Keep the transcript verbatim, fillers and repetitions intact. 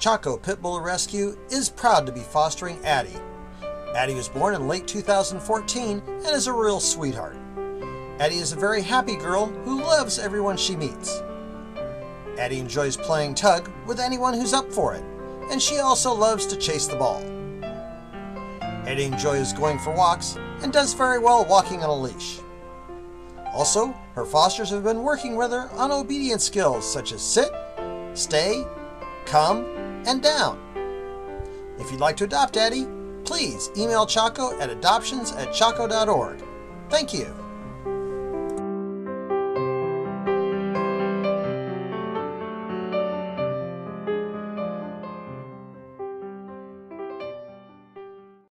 Chako Pit Bull Rescue is proud to be fostering Addy. Addy was born in late two thousand fourteen and is a real sweetheart. Addy is a very happy girl who loves everyone she meets. Addy enjoys playing tug with anyone who's up for it, and she also loves to chase the ball. Addy enjoys going for walks and does very well walking on a leash. Also, her fosters have been working with her on obedience skills such as sit, stay, come, and down. If you'd like to adopt Addy, please email Chako at adoptions at chako dot org. Thank you.